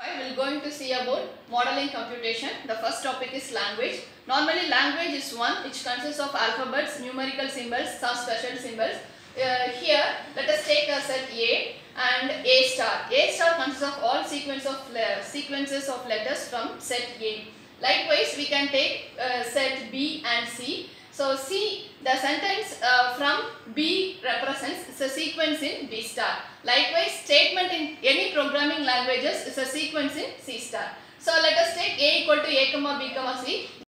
I will going to see about modeling computation. The first topic is language. Normally language is one which consists of alphabets, numerical symbols, some special symbols. Here let us take a set A and A star. A star consists of all sequences of letters from set A. Likewise we can take set B and C. So C, the sentence from B represents the sequence in B star. Likewise statement in any programming languages is a sequence in C star. So let us take A equal to A comma B comma C.